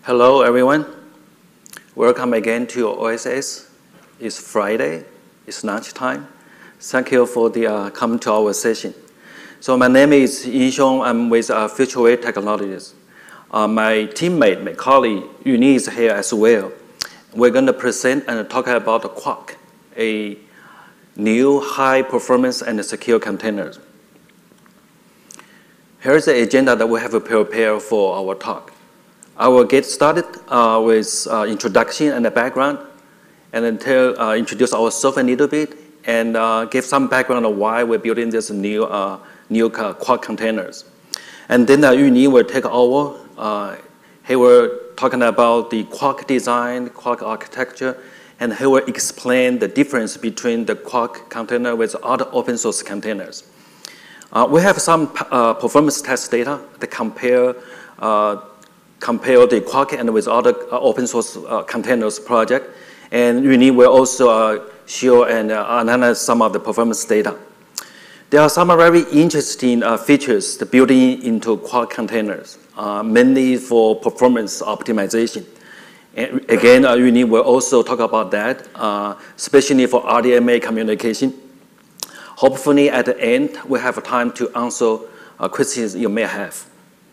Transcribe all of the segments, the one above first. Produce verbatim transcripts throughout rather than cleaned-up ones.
Hello, everyone. Welcome again to O S S. It's Friday. It's lunchtime. Thank you for the uh, coming to our session. So my name is Yinxiong. I'm with uh, FutureWay Technologies. Uh, my teammate, my colleague, Yuni is here as well. We're going to present and talk about Quark, a new high-performance and secure container. Here's the agenda that we have prepared for our talk. I will get started uh, with uh, introduction and the background, and then tell, uh, introduce ourselves a little bit, and uh, give some background on why we're building this new, uh, new Quark containers. And then uh, Yuni will take over. Uh, he will talking about the Quark design, Quark architecture, and he will explain the difference between the Quark container with other open source containers. Uh, we have some uh, performance test data to compare uh, compare the Quark and with other uh, open source uh, containers project. And Yuni will also uh, show and uh, analyze some of the performance data. There are some very interesting uh, features to building into Quark containers, uh, mainly for performance optimization. And again, uh, Yuni will also talk about that, uh, especially for R D M A communication. Hopefully at the end, we have time to answer uh, questions you may have.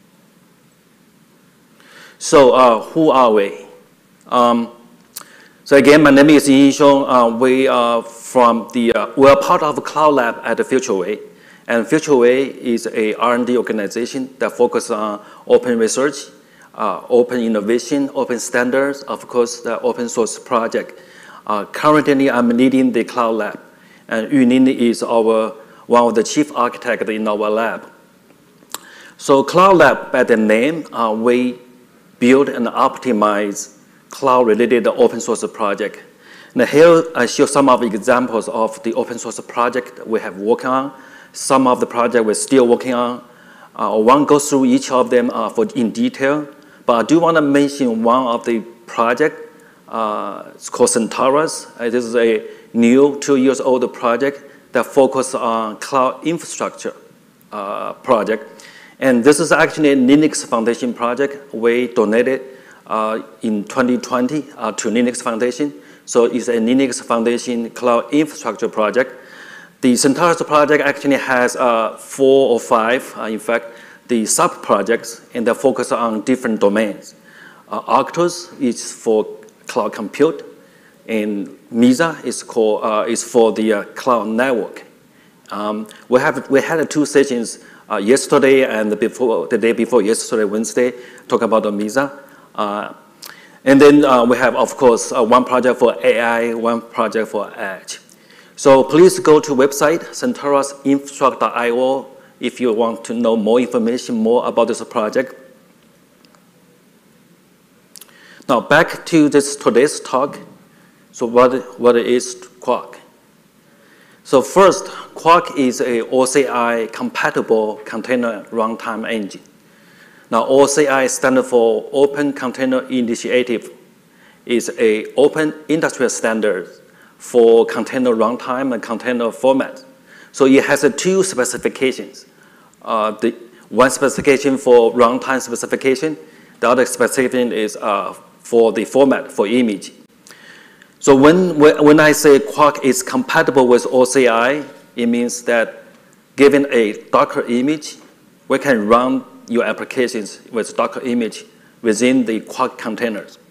So uh, who are we? Um, so again, my name is Yinxiong. Uh, we are from the, uh, we are part of Cloud Lab at the FutureWay. And FutureWay is a R and D organization that focuses on open research, uh, open innovation, open standards, of course, the open source project. Uh, currently, I'm leading the Cloud Lab. And Yuni is our, one of the chief architects in our lab. So Cloud Lab, by the name, uh, we build and optimize cloud-related open source project. Now here I show some of the examples of the open source project we have worked on. Some of the project we're still working on. Uh, I won't go through each of them uh, for in detail, but I do want to mention one of the project. Uh, it's called Centaurus. Uh, this is a new two years old project that focuses on cloud infrastructure uh, project. And this is actually a Linux Foundation project we donated uh, in twenty twenty uh, to Linux Foundation. So it's a Linux Foundation cloud infrastructure project. The Centaurus project actually has uh, four or five, uh, in fact, the sub-projects, and they focus on different domains. Uh, Arctos is for cloud compute, and Mesa is, called, uh, is for the uh, cloud network. Um, we, have, we had two sessions Uh, yesterday and before, the day before yesterday, Wednesday, talk about the Mesa. Uh, and then uh, we have, of course, uh, one project for A I, one project for Edge. So please go to website, centaurus infrastructure dot i o, if you want to know more information, more about this project. Now back to this today's talk. So what, what is Quark? So first, Quark is a O C I compatible container runtime engine. Now O C I stands for Open Container Initiative. It's a open industrial standard for container runtime and container format. So it has uh, two specifications. Uh, the one specification for runtime specification, the other specification is uh, for the format, for image. So when, when I say Quark is compatible with O C I, it means that given a Docker image, we can run your applications with Docker image within the Quark containers.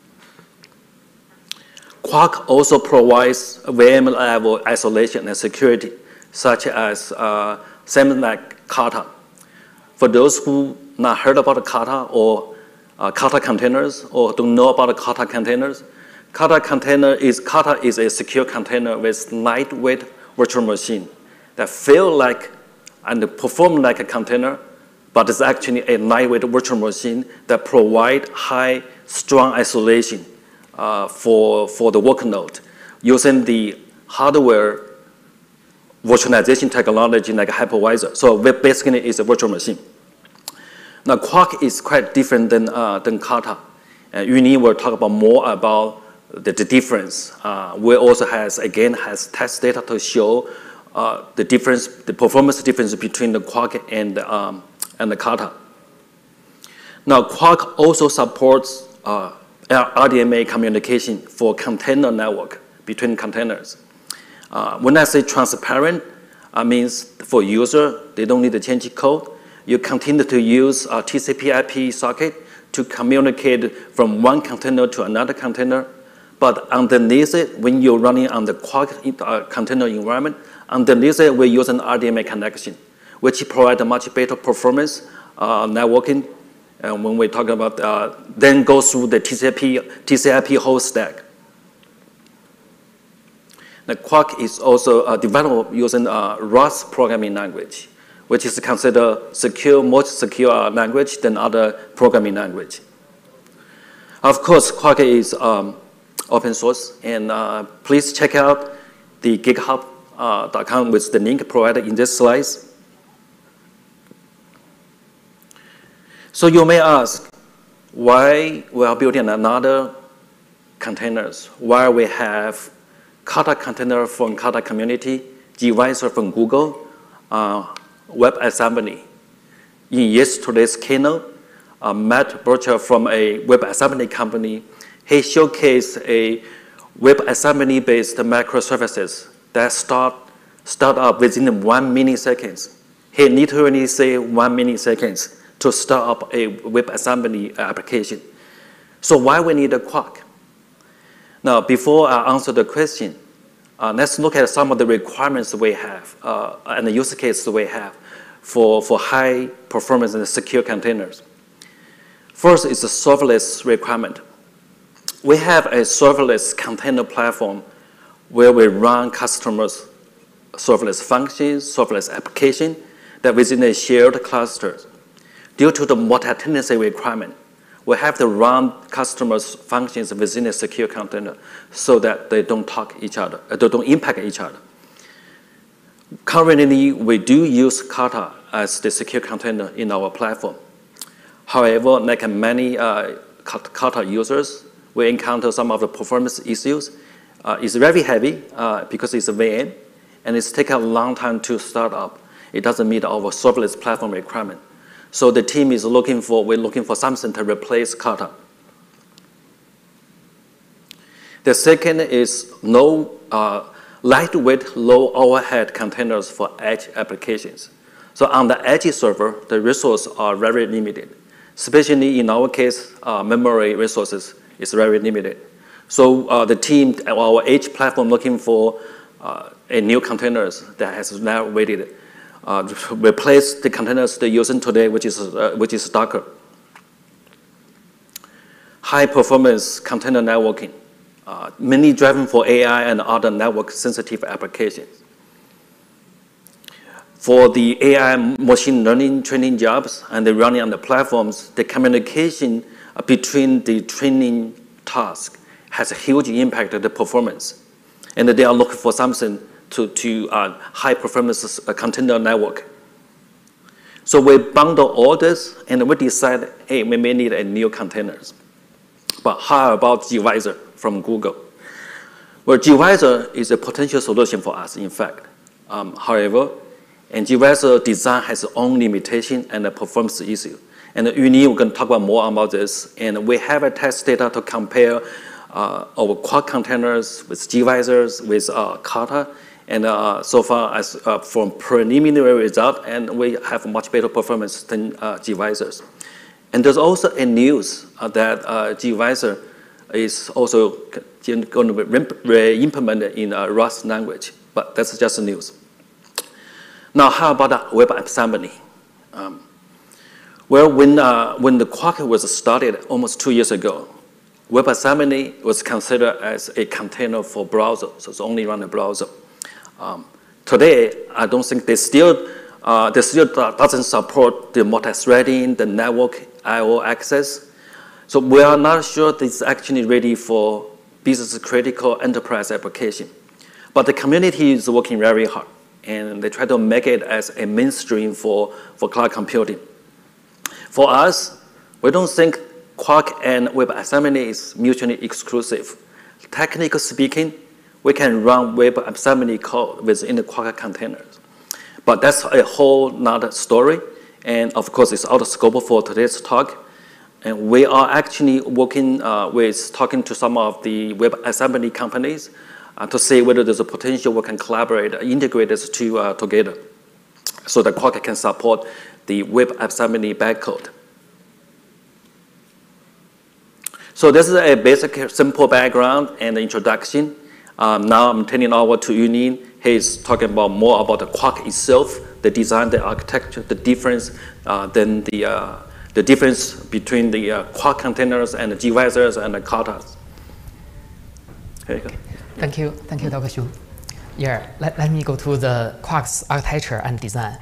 Quark also provides V M level isolation and security, such as uh, something like Kata. For those who not heard about Kata or uh, Kata containers or don't know about Kata containers, Kata container is, Kata is a secure container with lightweight virtual machine that feel like and perform like a container, but it's actually a lightweight virtual machine that provide high, strong isolation uh, for, for the workload using the hardware virtualization technology like hypervisor. So basically it's a virtual machine. Now Quark is quite different than, uh, than Kata. And Yuni will talk about more about The, the difference. Uh, we also has, again, has test data to show uh, the difference, the performance difference between the Quark and, um, and the Kata. Now, Quark also supports uh, R D M A communication for container network between containers. Uh, when I say transparent, uh, means for user, they don't need to change code. You continue to use a T C P I P socket to communicate from one container to another container. But underneath it, when you're running on the Quark uh, container environment, underneath it, we're using R D M A connection, which provide a much better performance uh, networking. And when we talk about, uh, then go through the T C P, T C P whole stack. The Quark is also uh, developed using uh, Rust programming language, which is considered secure, more secure language than other programming language. Of course, Quark is um, open source, and uh, please check out the github dot com uh, with the link provided in this slides. So you may ask, why we are building another containers, why we have Kata container from Kata community, gvisor from Google, uh, WebAssembly. In yesterday's keynote, uh, Matt Burcher from a WebAssembly company, he showcased a WebAssembly-based microservices that start, start up within one millisecond. He literally say one millisecond to start up a WebAssembly application. So why we need a Quark? Now, before I answer the question, uh, let's look at some of the requirements we have uh, and the use cases we have for, for high performance and secure containers. First is the serverless requirement. We have a serverless container platform where we run customers' serverless functions, serverless application that within a shared cluster. Due to the multi-tenancy requirement, we have to run customers' functions within a secure container so that they don't talk each other, uh, they don't impact each other. Currently, we do use Kata as the secure container in our platform. However, like many uh, Kata users, we encounter some of the performance issues. Uh, it's very heavy uh, because it's a V M, and it's taken a long time to start up. It doesn't meet our serverless platform requirement. So the team is looking for, we're looking for something to replace Kata. The second is low, uh, lightweight, low overhead containers for edge applications. So on the edge server, the resources are very limited. Especially in our case, uh, memory resources is very limited. So uh, the team, our edge platform looking for uh, a new containers that has now waited. Uh, replace the containers they're using today, which is, uh, which is Docker. High performance container networking, uh, mainly driven for A I and other network sensitive applications. For the A I machine learning training jobs and the running on the platforms, the communication between the training task has a huge impact on the performance. And they are looking for something to, to uh, high performance uh, container network. So we bundle all this and we decide, hey, we may need a new containers. But how about gvisor from Google? Well, gvisor is a potential solution for us, in fact. Um, however, and gvisor design has its own limitation and a performance issue. And Yuni, we're going to talk about more about this. And we have a test data to compare uh, our Quark containers with gvisors, with uh, Kata. And uh, so far, as uh, from preliminary result, and we have much better performance than uh, gvisors. And there's also a news uh, that uh, gvisor is also going to be re-implemented in uh, Rust language, but that's just news. Now, how about uh, WebAssembly? Um, well, when, uh, when the Quark was started almost two years ago, WebAssembly was considered as a container for browser, so it's only run a browser. Um, today, I don't think they still, uh, they still doesn't support the multi-threading, the network I O access. So we are not sure this is actually ready for business critical enterprise application. But the community is working very hard, and they try to make it as a mainstream for, for cloud computing. For us, we don't think Quark and WebAssembly is mutually exclusive. Technically speaking, we can run WebAssembly code within the Quark containers. But that's a whole nother story. And of course, it's out of scope for today's talk. And we are actually working uh, with talking to some of the WebAssembly companies uh, to see whether there's a potential we can collaborate, integrate these two uh, together, so that Quark can support the WebAssembly backcode. So this is a basic, simple background and introduction. Um, now I'm turning over to Yuning. He's talking about more about the Quark itself, the design, the architecture, the difference, uh, then the uh, the difference between the uh, Quark containers and the gvisors and the katas. Here you go. Thank you, thank you, Doctor Xu. Yeah, let, let me go to the Quark's architecture and design.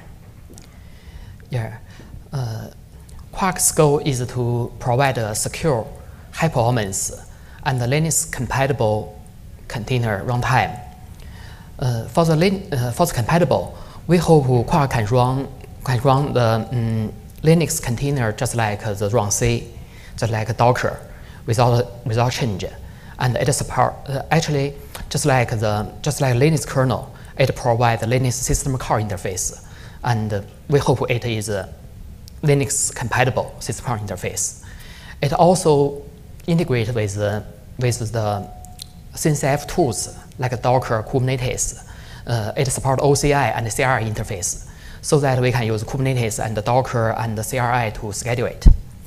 Yeah, uh, Quark's goal is to provide a secure, high performance, and Linux compatible container runtime. Uh, for the uh, for the compatible, we hope Quark can run can run the um, Linux container just like the run C, just like Docker, without without change, and it support uh, actually just like the just like Linux kernel, it provides the Linux system call interface, and uh, we hope it is a Linux compatible system call interface. It also integrates with the with the C N C F tools like Docker, Kubernetes. Uh, it supports O C I and C R I interface, so that we can use Kubernetes and Docker and the C R I to schedule it.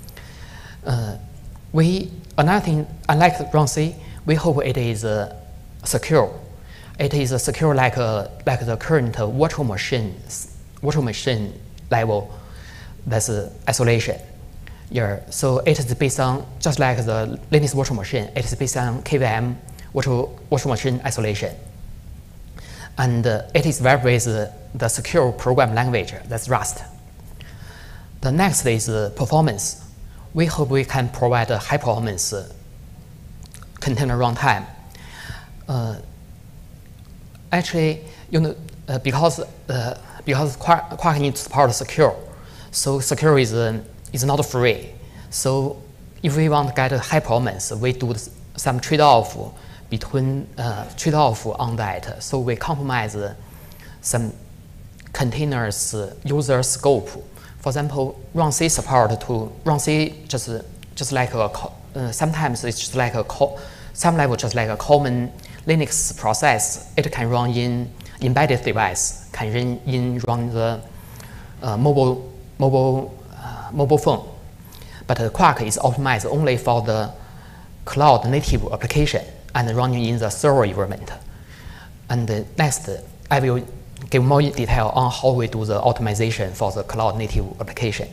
Uh, we another thing, unlike run C, we hope it is uh, secure. It is uh, secure like uh, like the current uh, virtual machine virtual machine level. That's uh, isolation. Yeah, so it is based on just like the Linux virtual machine. It is based on K V M virtual virtual machine isolation. And uh, it is wrapped with uh, the secure program language, that's Rust. The next is uh, performance. We hope we can provide a high performance uh, container runtime. Uh, actually, you know, uh, because uh, because Quark, Quark needs to support secure, so secure is uh, is not free. So if we want to get a high performance, we do some trade-off between uh, trade-off on that. So we compromise uh, some containers uh, user scope. For example, run C support to run C just just like a uh, sometimes it's just like a some level just like a common Linux process. It can run in embedded device, can run in run the uh, mobile mobile uh, mobile phone. But uh, Quark is optimized only for the cloud native application and running in the server environment. And uh, next, I will give more detail on how we do the optimization for the cloud native application.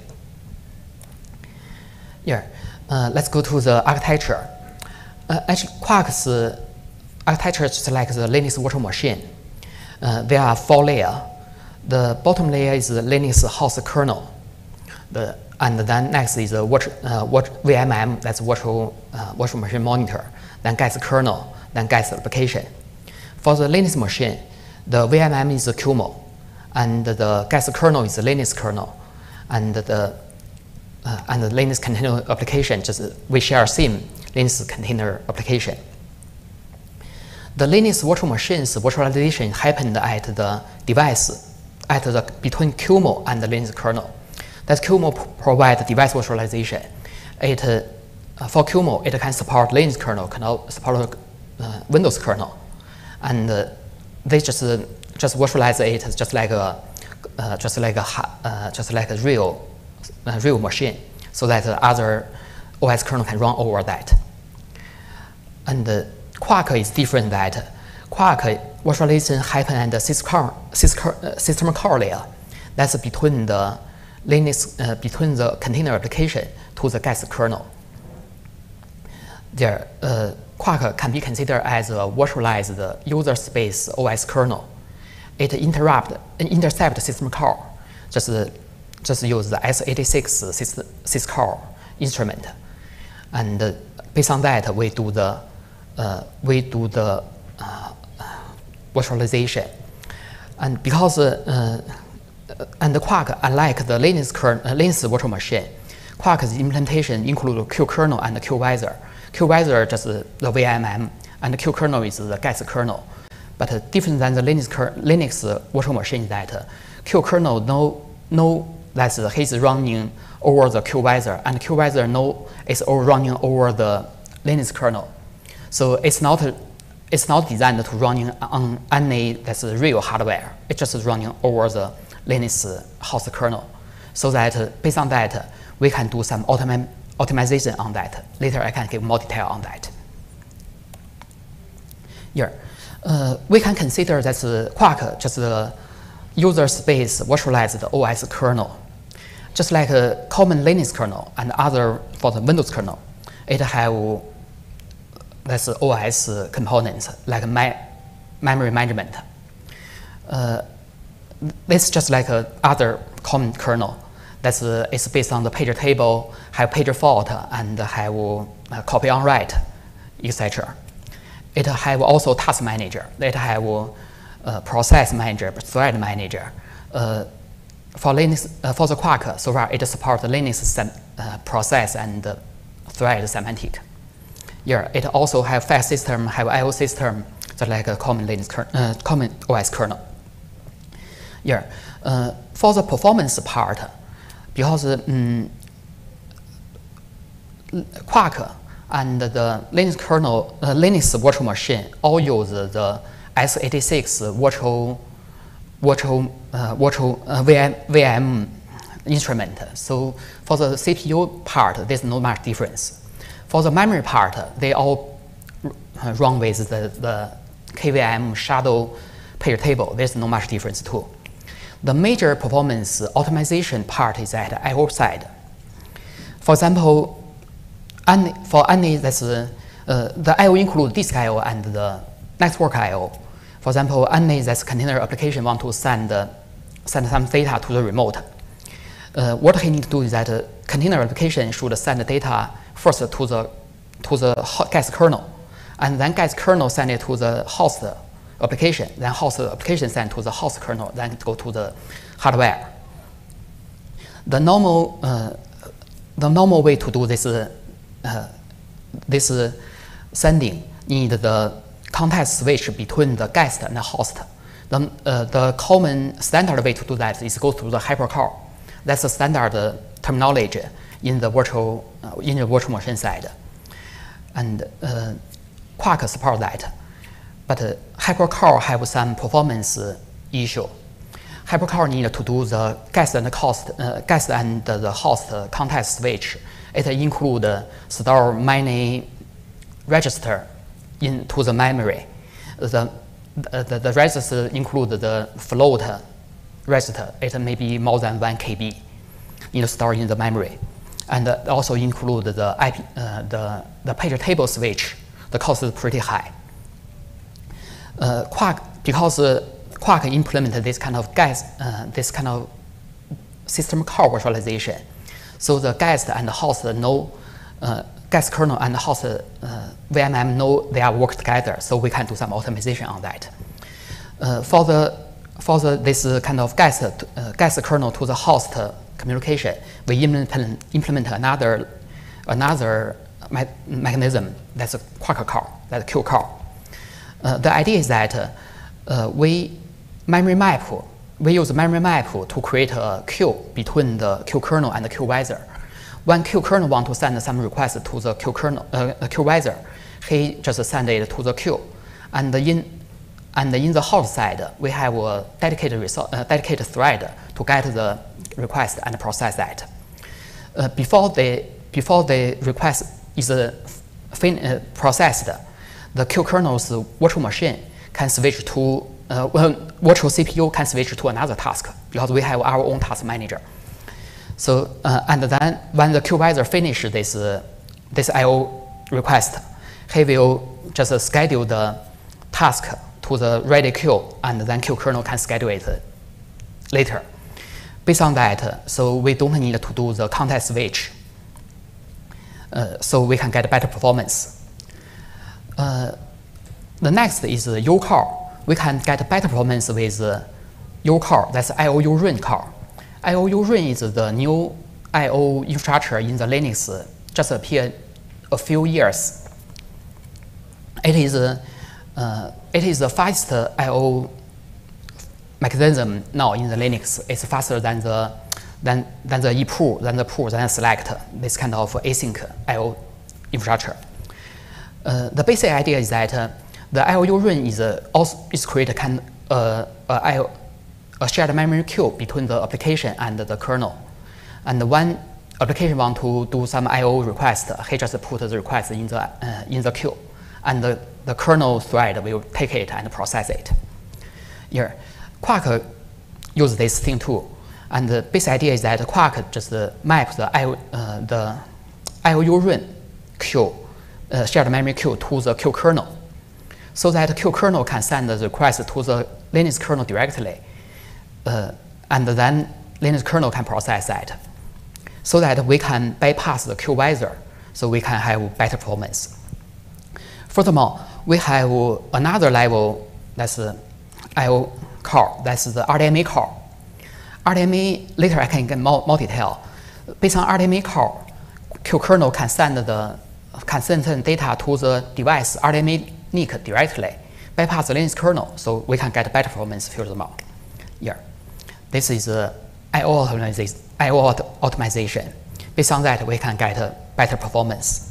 Yeah, uh, let's go to the architecture. Uh, actually, Quark's uh, architecture is like the Linux virtual machine. Uh, there are four layers. The bottom layer is the Linux host kernel. The, and then next is the virtual, uh, V M M, that's virtual, uh, virtual machine monitor. Then gets kernel, then gets application. For the Linux machine, the V M M is the Q M O, and the gets kernel is the Linux kernel, and the uh, and the Linux container application just we share same Linux container application. The Linux virtual machine's virtualization happened at the device at the between Q M O and the Linux kernel. That Q M O provides device virtualization. It uh, for Q M O, it can support Linux kernel, can support uh, Windows kernel, and uh, they just uh, just virtualize it just like a uh, just like a uh, just like a real uh, real machine, so that uh, other O S kernel can run over that. And uh, Quark is different. That Quark virtualization happen at the system system core layer. That's between the Linux uh, between the container application to the guest kernel. There, uh, Quark can be considered as a virtualized user space O S kernel. It interrupt, intercept system call. Just, uh, just use the x eighty-six syscall instrument, and uh, based on that, we do the uh, we do the uh, virtualization. And because uh, uh, and the Quark, unlike the Linux kernel, uh, Linux virtual machine, Quark's implementation includes Q kernel and Q visor. Q visor just uh, the V M M, and Q kernel is the guest kernel. But uh, different than the Linux, Linux uh, virtual machine, that uh, Q kernel no no that he's running over the QVisor, and QVisor know it's all running over the Linux kernel. So it's not it's not designed to running on any that's real hardware. It's just running over the Linux host kernel. So that based on that, we can do some autom optimization on that. Later, I can give more detail on that. Yeah, uh, we can consider that uh, Quark just the user space virtualized O S kernel. Just like a common Linux kernel and other for the Windows kernel, it have that's O S components like my memory management. Uh, this just like a other common kernel that's uh, is based on the pager table, have pager fault, and have uh, copy on write, et cetera. It have also task manager. It have uh, process manager, thread manager. Uh, for Linux, uh, for the Quark, so far it supports Linux uh, process and uh, thread semantic. Yeah, it also have file system, have I O system, just like a common Linux uh, common O S kernel. Yeah, uh, for the performance part, because um, Quark and the Linux kernel, uh, Linux virtual machine all use the x eighty-six virtual virtual uh, virtual uh, V M, V M instrument. So for the C P U part, there's no much difference. For the memory part, they all run with the, the K V M shadow pager table. There's no much difference too. The major performance optimization part is at I O side. For example, any, for any that's uh, uh, the I O include disk I O and the network I O. For example, any that's container application want to send uh, send some data to the remote. Uh, what he need to do is that uh, container application should send the data first to the to the guest kernel, and then guest kernel send it to the host application. Then host application send to the host kernel, then go to the hardware. The normal uh, the normal way to do this uh, this uh, sending need the context switch between the guest and the host. The uh, the common standard way to do that is go through the hypercar. That's the standard uh, terminology in the virtual uh, in the virtual machine side, and uh, Quark support that, but uh, HyperCore have some performance uh, issue. HyperCore need to do the guest and the host, uh, guest and the host context switch. It include uh, store many register into the memory. The the, the register include the float register. It may be more than one K B in store in the memory. And also include the I P, uh, the the pager table switch. The cost is pretty high. Uh, Quark, because uh, Quark implemented this kind of guest, uh, this kind of system call virtualization, so the guest and the host know, uh, guest kernel and the host uh, V M M know they are work together. So we can do some optimization on that. Uh, for the for the this kind of guest uh, guest kernel to the host communication, we implement, implement another, another me mechanism that's a Quark call, that's a Q call. Uh, the idea is that uh, we memory map, we use memory map to create a queue between the Q kernel and the QVisor. When Q kernel want to send some request to the Q kernel, uh, QVisor, he just send it to the queue, and in and in the host side, we have a dedicated resource, uh, dedicated thread to get the request and process that. Uh, before the before the request is uh, fin uh, processed, the Q kernel's virtual machine can switch to uh, well, virtual C P U can switch to another task because we have our own task manager. So uh, and then when the QVisor finish this uh, this I O request, he will just uh, schedule the task to the ready queue, and then Q kernel can schedule it later. Based on that, so we don't need to do the context switch, uh, so we can get better performance. Uh, the next is the U core. We can get better performance with uh, U core, that's I O U run core. I O U run is the new I O infrastructure in the Linux, uh, just appeared a few years. It is, uh, uh, it is the fastest I O mechanism now in the Linux. It's faster than the then then the ePull, then the pull, then select, this kind of async I O infrastructure. Uh, the basic idea is that uh, the I O U run is uh, also is create a kind uh, a, I O, a shared memory queue between the application and the kernel. And when application want to do some I O request, he just put the request in the uh, in the queue, and the, the kernel thread will take it and process it. Here, Quark uses this thing too, and the basic idea is that Quark just uh, maps the I O uh, the I O U run queue, uh, shared memory queue to the Q kernel, so that Q kernel can send the request to the Linux kernel directly, uh, and then Linux kernel can process that, so that we can bypass the Q visor, so we can have better performance. Furthermore, we have another level that's uh, I O core, that's the R D M A core. R D M A, later I can get more, more detail. Based on R D M A core, Q kernel can send the can send data to the device R D M A N I C directly, bypass the Linux kernel, so we can get better performance furthermore. Yeah, this is uh, I O optimization. I O optimization. Based on that, we can get a better performance.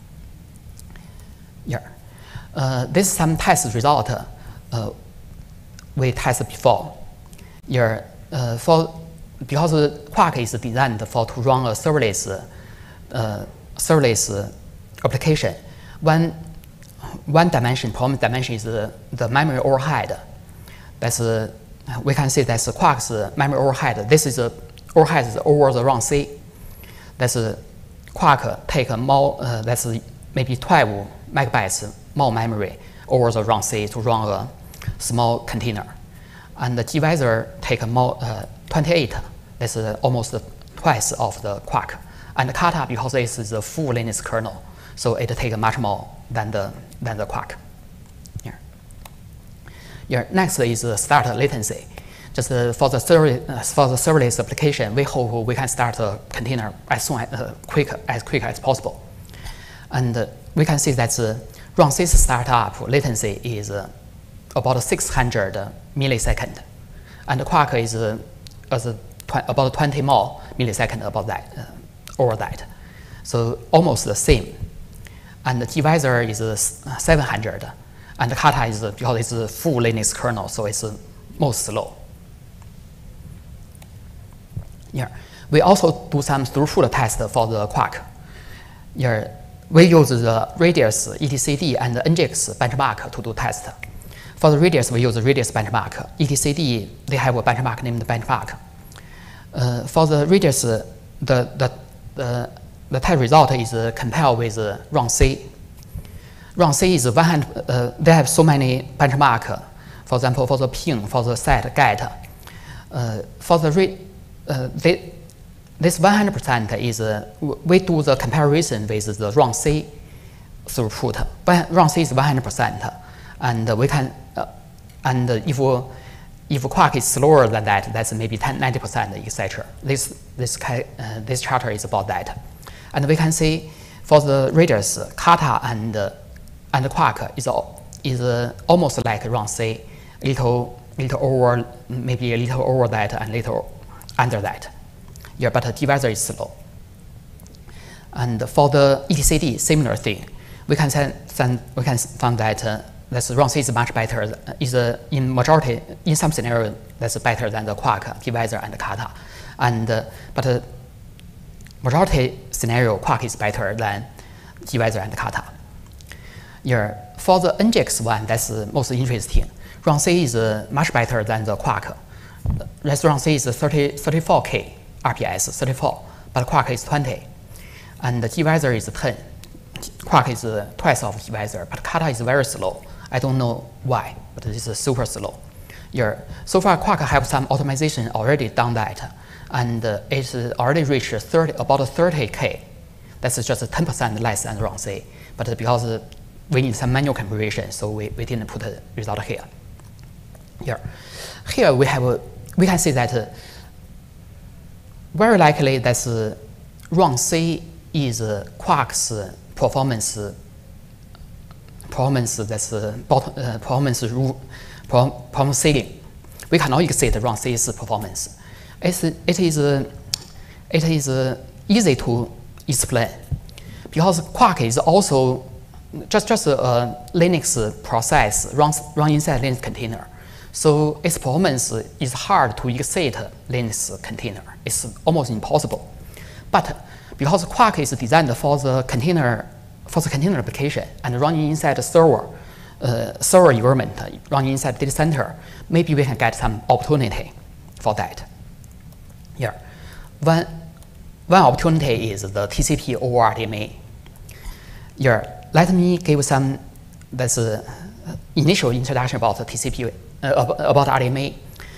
Yeah, uh, this is some test result uh, we tested before. Yeah, uh, for because Quark is designed for to run a serverless, uh, serverless application. One one dimension, performance dimension is the, the memory overhead. That's uh, we can see that's Quark's memory overhead. This is a overhead is over the run C. That's a Quark take a more uh, that's maybe twelve megabytes more memory over the run C to run a small container, and the gvisor take a more uh, twenty-eight. That's uh, almost twice of the Quark. And the Kata, because this is a full Linux kernel, so it takes much more than the than the Quark. Here. Here. Next is uh, start latency. Just uh, for the server, uh, for the serverless application, we hope we can start a container as soon as uh, quick as quick as possible. And uh, we can see that the run C startup latency is uh, about six hundred milliseconds, and the Quark is uh, as a tw about twenty more milliseconds about that uh, over that, so almost the same. And the gvisor is uh, seven hundred, and the Kata is uh, because it's a full Linux kernel, so it's uh, most slow. Yeah, we also do some throughput test for the Quark. Yeah, we use the Radius E T C D and the N G X benchmark to do test. For the Radius, we use the Radius benchmark. E T C D, they have a benchmark named benchmark. Uh, for the Radius, uh, the, the, the, the test result is uh, compared with uh, run C. Run C is one hundred, uh, they have so many benchmark. For example, for the ping, for the set, get. Uh, for the re, uh, they, this one hundred percent is, uh, we do the comparison with the run C throughput. Run C is one hundred percent, and we can, uh, and if, if Quark is slower than that, that's maybe ten, ninety percent, et cetera. This, this, uh, this chart is about that. And we can see for the Radius, Kata and, uh, and Quark is, is uh, almost like run C, little, little over, maybe a little over that and little under that. Yeah, but the gvisor is slow. And for the E T C D, similar thing. We can send, send we can find that uh, that's run C is much better. Is uh, in majority, in some scenario, that's better than the Quark, gvisor, and Kata. And uh, but uh, majority scenario, Quark is better than gvisor and Kata. Yeah, for the N G X one, that's uh, most interesting. Run C is uh, much better than the Quark. That's run C is thirty, thirty-four K R P S, thirty-four, but Quark is twenty, and the gvisor is ten. Quark is uh, twice of gvisor, but Kata is very slow. I don't know why, but it is uh, super slow. Yeah, so far Quark have some optimization already done that, and uh, it's already reached thirty, about thirty K. That's just ten percent less than run C, but because uh, we need some manual configuration, so we, we didn't put a result here. Here, here we have a, we can see that uh, very likely that uh, run C is uh, Quark's uh, performance uh, performance that's uh, bottom, uh, performance rule performance ceiling. We cannot exceed run C's performance. It's, it is uh, it is uh, easy to explain because Quark is also just just a, a Linux process runs run inside Linux container. So its performance is hard to exceed Linux container. It's almost impossible. But because Quark is designed for the container for the container application and running inside the server uh, server environment, running inside data center, maybe we can get some opportunity for that. Yeah, one one opportunity is the T C P over R D M A. Yeah, let me give some that's uh, initial introduction about the T C P uh, about R D M A.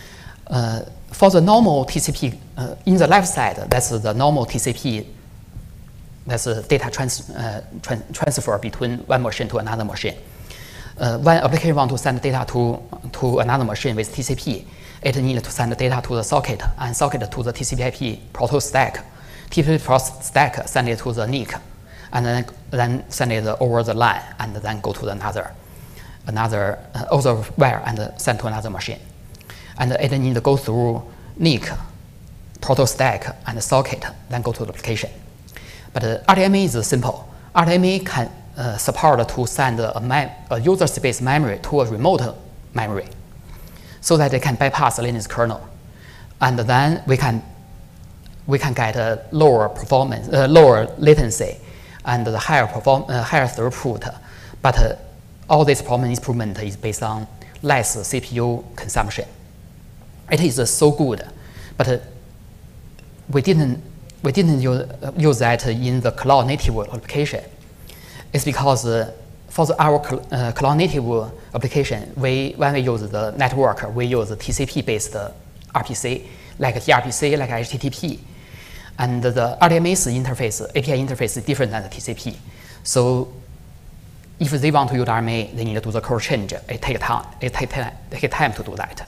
Uh, for the normal T C P, uh, in the left side, that's the normal T C P. That's a data trans, uh, trans transfer between one machine to another machine. Uh, when application want to send data to to another machine with T C P, it needs to send data to the socket and socket to the T C P I P proto stack. T C P proto stack send it to the N I C, and then then send it over the line and then go to another another uh, other wire and send to another machine. And it needs to go through N I C, proto stack, and socket, then go to the application. But uh, R D M A is simple. R D M A can uh, support to send a, mem a user space memory to a remote memory, so that they can bypass Linux kernel, and then we can we can get a lower performance, uh, lower latency, and the higher perform uh, higher throughput. But uh, all this performance improvement is based on less C P U consumption. It is uh, so good, but uh, we didn't. We didn't use, uh, use that in the cloud native application. It's because uh, for the, our cl uh, cloud native application, we, when we use the network, we use T C P-based R P C, like gRPC, like H T T P. And the R D M A's interface, A P I interface is different than the T C P. So if they want to use R D M A, they need to do the code change. It takes time. It takes time, take time to do that.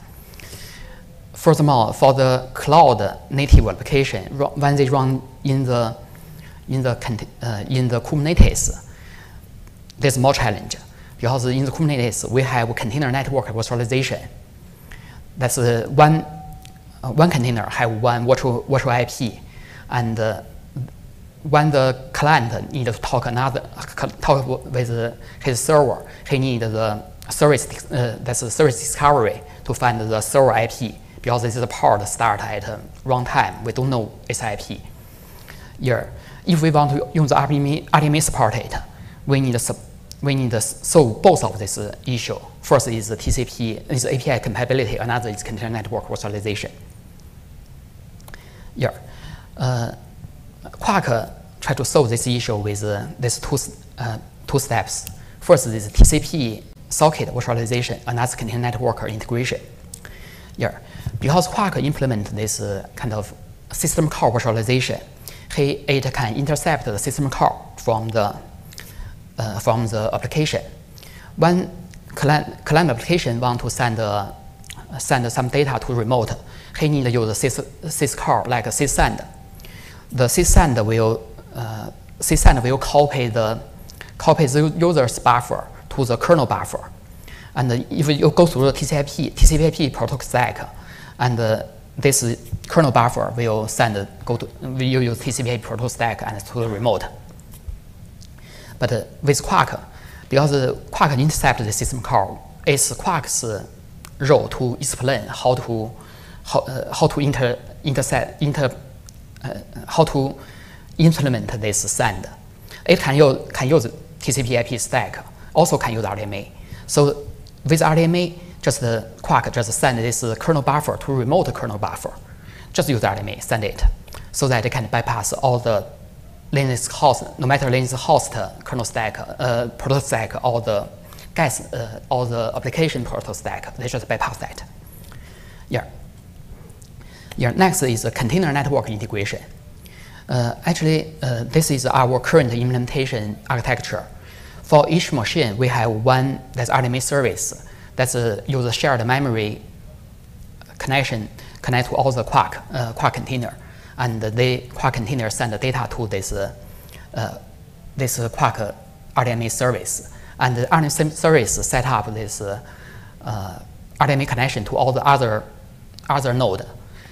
Furthermore, for the cloud native application, when they run in the in the uh, in the Kubernetes, there's more challenge because in the Kubernetes we have container network virtualization. That's uh, one uh, one container have one virtual virtual I P, and uh, when the client needs to talk another talk with his server, he needs the service uh, that's a service discovery to find the server I P. Because this is a part start at uh, runtime, we don't know its I P. Yeah. If we want to use the R D M A, R D M A support it, we need to we need to solve both of this uh, issue. First is the T C P, is A P I compatibility. Another is container network virtualization. Yeah. Uh, Quark uh, try to solve this issue with uh, these two uh, two steps. First is T C P socket virtualization, another container network integration. Yeah. Because Quark implement this uh, kind of system call virtualization, he, it can intercept the system call from the uh, from the application. When client, client application want to send uh, send some data to remote, he need to use sys, syscall like syssend. The syssend will uh, syssend will copy the copy the user's buffer to the kernel buffer, and if you go through the T C P T C P I P protocol stack. And uh, this kernel buffer will send go to will use T C P I P protocol stack and to the remote. But uh, with Quark, because uh, Quark intercept the system call, it's Quark's uh, role to explain how to how uh, how to inter intercept inter uh, how to implement this send. It can use can use T C P I P stack, also can use R D M A. So with R D M A, just the Quark just send this uh, kernel buffer to remote kernel buffer. Just use R D M A, send it, so that it can bypass all the Linux host, no matter Linux host kernel stack, uh, proto stack, all the guess, uh, all the application proto stack. They just bypass that. Yeah. Yeah. Next is the container network integration. Uh, actually, uh, this is our current implementation architecture. For each machine, we have one that's R D M A service. That's a use shared memory connection connect to all the Quark uh, Quark container, and the Quark container send the data to this uh, uh, this uh, Quark R D M A service, and the R D M A service set up this uh, uh, R D M A connection to all the other other node,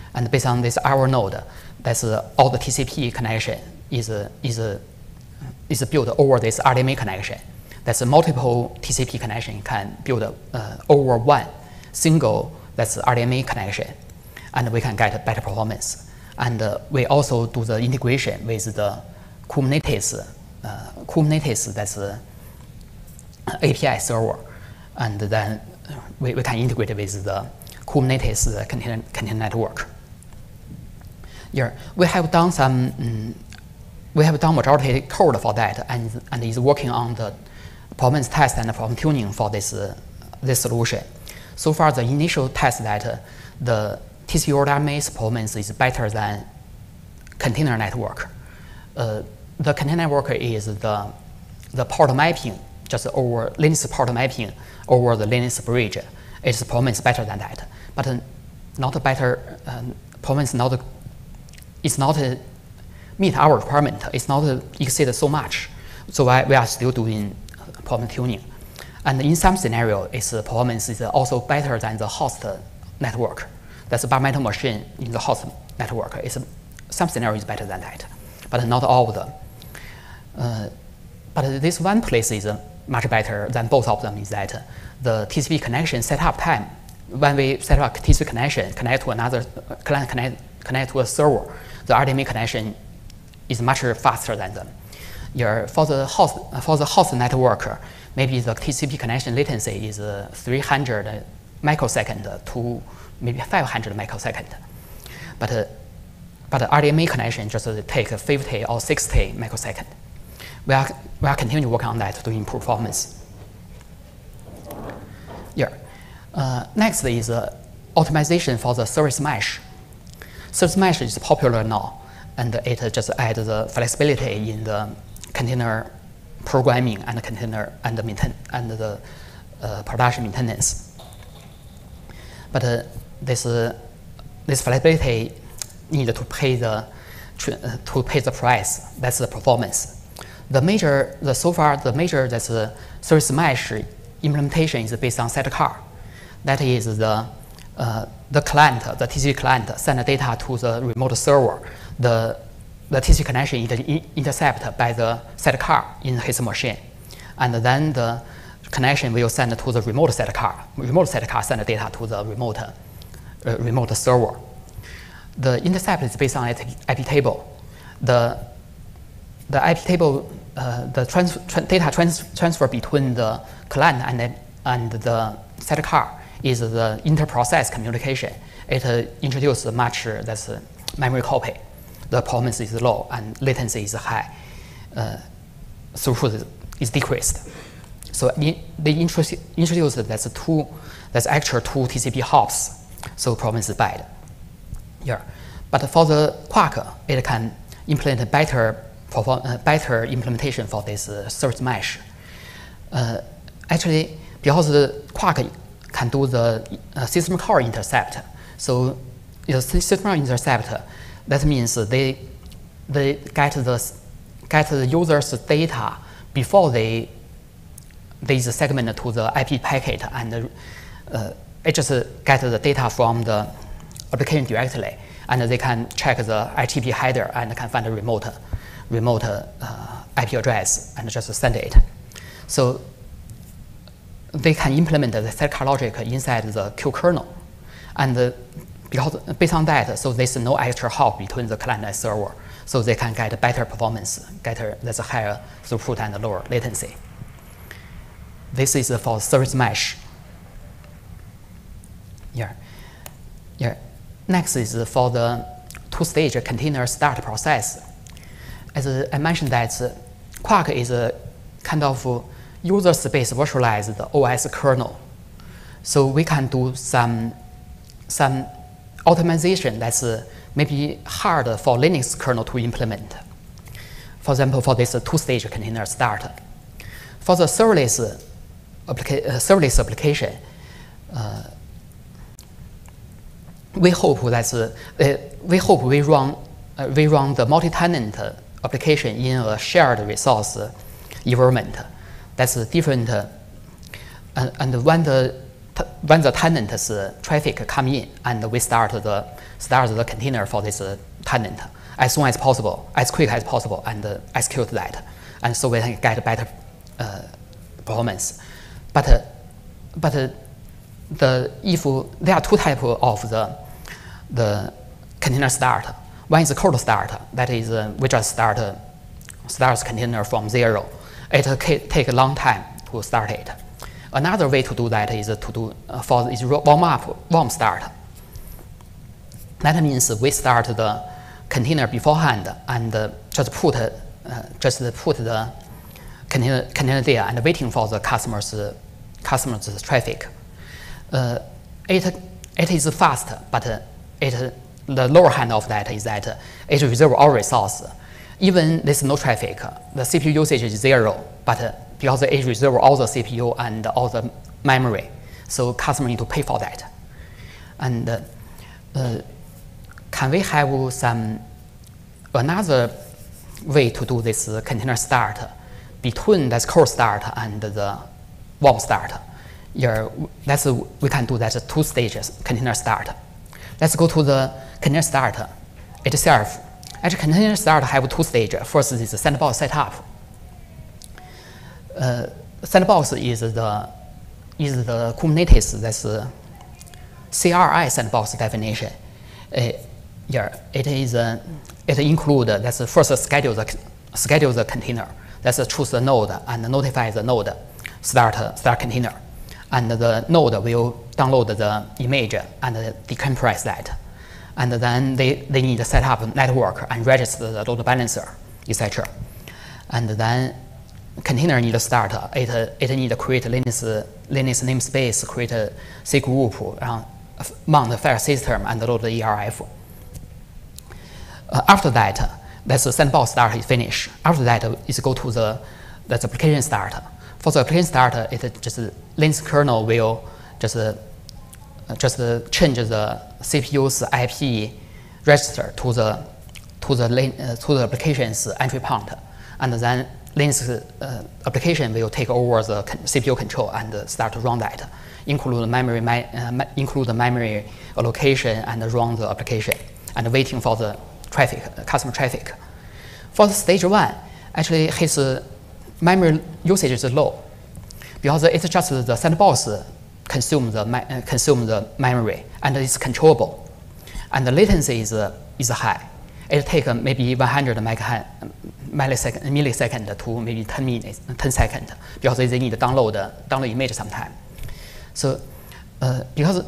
And based on this our node, that's uh, all the T C P connection is uh, is uh, is built over this R D M A connection. That's a multiple T C P connection can build uh, over one single that's R D M A connection, and we can get better performance. And uh, we also do the integration with the Kubernetes, uh, Kubernetes that's a A P I server, and then we, we can integrate with the Kubernetes container, container network. Yeah, we have done some, um, we have done majority code for that, and and is working on the performance test and performance tuning for this uh, this solution. So far, the initial test that uh, the T C P over R D M A performance is better than container network. Uh, the container network is the the port mapping just over Linux port mapping over the Linux bridge. Its performance better than that, but uh, not better. Um, performance not it's not uh, meet our requirement. It's not uh, exceed so much. So I, we are still doing performance tuning. And in some scenario, its performance is also better than the host network. That's a bare metal machine in the host network. It's, some scenario is better than that, but not all of them. Uh, but this one place is uh, much better than both of them is that uh, the T C P connection setup time, when we set up T C P connection, connect to another uh, client, connect, connect to a server, the R D M A connection is much faster than them. Yeah, for the host, for the host network, maybe the T C P connection latency is uh, three hundred microsecond to maybe five hundred microsecond. But, uh, but the R D M A connection just uh, take fifty or sixty microsecond. We are, we are continuing working on that to improve performance. Yeah. Uh, next is uh, optimization for the service mesh. Service mesh is popular now, and it uh, just adds the flexibility in the container programming and container and the maintain and the uh, production maintenance. But uh, this uh, this flexibility need to pay the uh, to pay the price. That's the performance. The major the so far the major that's the service mesh implementation is based on sidecar. That is the uh, the client the T C P client send data to the remote server. The the T C P connection is intercepted by the sidecar in his machine, and then the connection will send to the remote sidecar. Remote sidecar send data to the remote uh, remote server. The intercept is based on I P table. The the I P table uh, the trans tra data trans transfer between the client and and the sidecar is the inter-process communication. It uh, introduces much uh, that's uh, memory copy. The performance is low and latency is high. Uh, throughput is decreased. So they introduce introduce that's two that's actual two T C P hops. So performance is bad. Yeah, but for the Quark, it can implement better perform uh, better implementation for this uh, service mesh. Uh, actually, because the Quark can do the uh, system call intercept, so the system call intercept. That means they they get the get the user's data before they they segment to the I P packet, and uh, it just get the data from the application directly, and they can check the H T T P header and can find a remote remote uh, I P address and just send it. So they can implement the sidecar logic inside the Q kernel, and uh, because based on that, so there's no extra hop between the client and server, so they can get better performance, get a, that's a higher throughput and lower latency. This is for service mesh. Yeah, yeah. Next is for the two-stage container start process. As I mentioned, that Quark is a kind of user space virtualized O S kernel, so we can do some some optimization that's uh, maybe hard for Linux kernel to implement. For example, for this uh, two-stage container start. For the serverless, uh, applica uh, serverless application, uh, we hope that uh, uh, we hope we run uh, we run the multi-tenant uh, application in a shared resource uh, environment. That's uh, different, uh, and, and when the when the tenant's traffic come in, and we start the start the container for this tenant as soon as possible, as quick as possible, and uh, execute that, and so we can get better uh, performance. But uh, but uh, the if there are two types of the the container start. One is cold start. That is, uh, we just start uh, start container from zero. It uh, take a long time to start it. Another way to do that is to do uh, for is warm up, warm start. That means we start the container beforehand and uh, just put uh, just put the container container there and waiting for the customers uh, customers traffic. Uh, it it is fast, but uh, it the lower hand of that is that uh, it reserves all resource. Even there's no traffic, the C P U usage is zero, but uh, because it reserves all the C P U and all the memory, so customer need to pay for that. And uh, uh, can we have some another way to do this uh, container start between that cold start and the warm start? Yeah, that's uh, we can do that two stages container start. Let's go to the container start itself. Actually, container start have two stages. First is the sandbox setup. Uh, sandbox is the is the Kubernetes that's uh, C R I sandbox definition. Uh, yeah, it is uh, it include that's first schedule the schedule the container. That's uh, choose the node and notify the node start start container, and the node will download the image and decompress that. And then they, they need to set up network and register the load balancer, et cetera. And then container need to start. It, it need to create Linux, Linux namespace, create a C group, uh, mount the file system, and load the E R F. Uh, after that, that's the sandbox start is finished. After that is go to the that's application start. For the application start, it just Linux kernel will just uh, just uh, change the C P U's I P register to the to the uh, to the application's entry point, and then Linux uh, application will take over the C P U control and uh, start to run that, include memory uh, include the memory allocation and run the application, and waiting for the traffic uh, customer traffic. For the stage one, actually his uh, memory usage is low because it's just the sandbox consume the uh, consume the memory, and it's controllable, and the latency is uh, is high. It takes uh, maybe one hundred millisecond millisecond to maybe ten minutes, ten seconds, because they need to download uh, download image sometime. So uh, because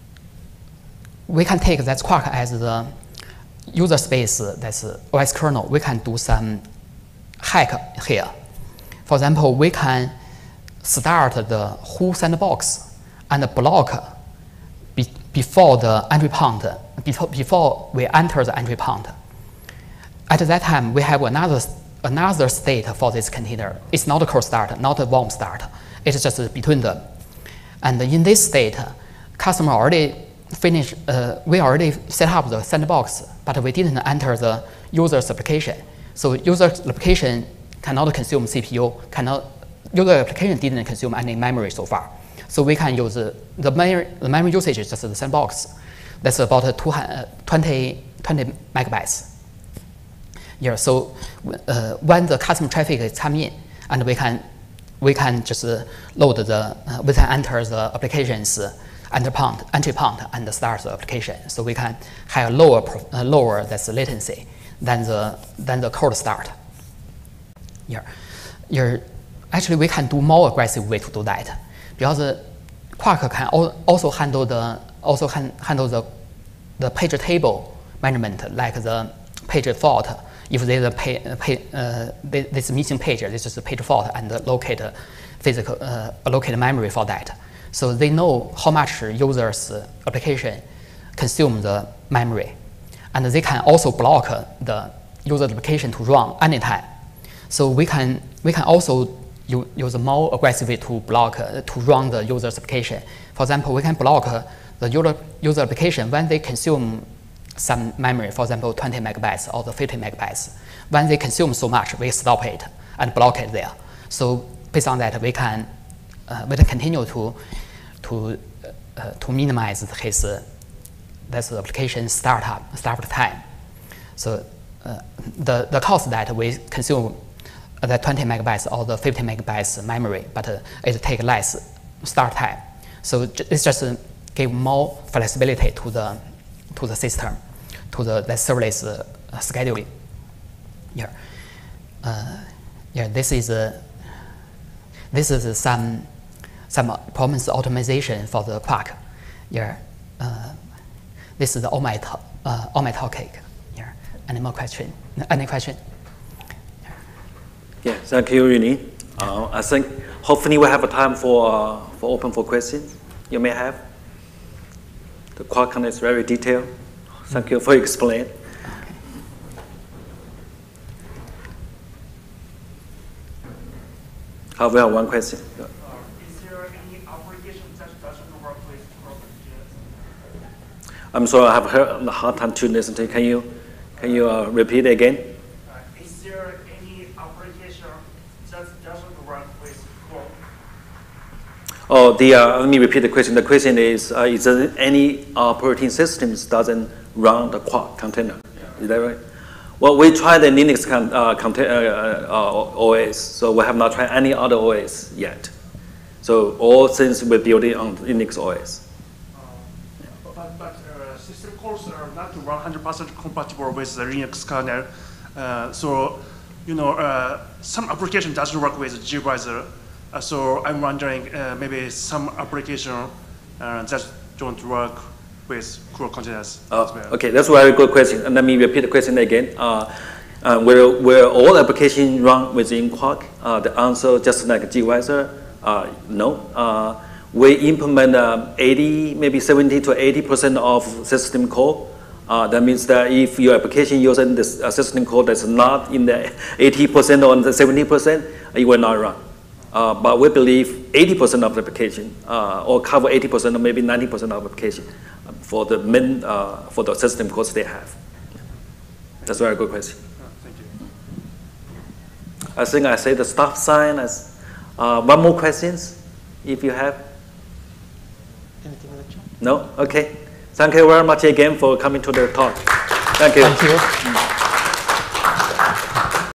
we can take that Quark as the user space, uh, that's uh, O S kernel, we can do some hack here. For example, we can start the whole sandbox and block be, before the entry point, before, before we enter the entry point. At that time, we have another, another state for this container. It's not a cold start, not a warm start. It's just between them. And in this state, customer already finished, uh, we already set up the sandbox, but we didn't enter the user's application. So user's application cannot consume C P U, cannot, user application didn't consume any memory so far. So we can use uh, the, memory, the memory usage is just the sandbox. That's about uh, twenty, twenty megabytes. Yeah, so uh, when the customer traffic is coming in, and we can we can just uh, load the uh, we can enter the application's uh, entry point, entry point and start the application. So we can have lower uh, lower that's latency than the than the cold start. Yeah, yeah. Actually, we can do more aggressive way to do that, because uh, Quark can al also handle the also can handle the the page table management, like the page fault. If there's a pay, pay, uh, this missing page, this is a page fault, and locate physical uh, allocate memory for that. So they know how much users' application consume the memory, and they can also block the user application to run anytime. So we can we can also use, use a more aggressive way to block uh, to run the user's application. For example, we can block uh, the user user application when they consume some memory, for example, twenty megabytes or the fifty megabytes. When they consume so much, we stop it and block it there. So based on that, we can uh, we can continue to to uh, to minimize his uh, that's the application startup start time. So uh, the the cost that we consume uh, the twenty megabytes or the fifty megabytes memory, but uh, it take less start time. So it's just uh, give more flexibility to the to the system, to the, the serverless uh, scheduling. Yeah, uh, yeah. This is uh, this is uh, some some performance optimization for the Quark. Yeah. Uh, this is all my to uh, all my topic. Yeah. Any more question? Any question? Yeah. Thank you, Yuni. Uh, I think hopefully we'll have a time for uh, for open for questions you may have. The Qualcomm is very detailed. Thank you for explaining. Okay. Uh, we have one question. Uh, is there any application that doesn't work with Qualcomm? I'm sorry, I have heard a hard time to listen to you. Can you, can you uh, repeat it again? Uh, is there any application that doesn't work with Qualcomm? Oh, the, uh, let me repeat the question. The question is, uh, is there any operating systems doesn't run the Quark container? Yeah. Is that right? Well, we tried the Linux con uh, container, uh, uh, O S, so we have not tried any other O S yet. So all things we're building on Linux O S. Uh, but but uh, system calls are not one hundred percent compatible with the Linux kernel. Uh, so, you know, uh, some application doesn't work with gBrowser. Uh, so I'm wondering uh, maybe some application uh, that don't work with Quark containers. Uh, as well. Okay, that's a very good question. And let me repeat the question again. Uh, uh, will, will all applications run within Quark? Uh, the answer, just like gBrowser, uh, no. Uh, we implement um, eighty, maybe seventy to eighty percent of system code. Uh, that means that if your application using this uh, system code that's not in the eighty percent or the seventy percent, it will not run. Uh, but we believe eighty percent of the application, uh, or cover eighty percent or maybe ninety percent of the application for the main, uh, for the system codes they have. That's a very good question. Oh, thank you. I think I say the stop sign as uh, one more questions, if you have. Anything in the chat? No? Okay. Thank you very much again for coming to the talk. Thank you. Thank you.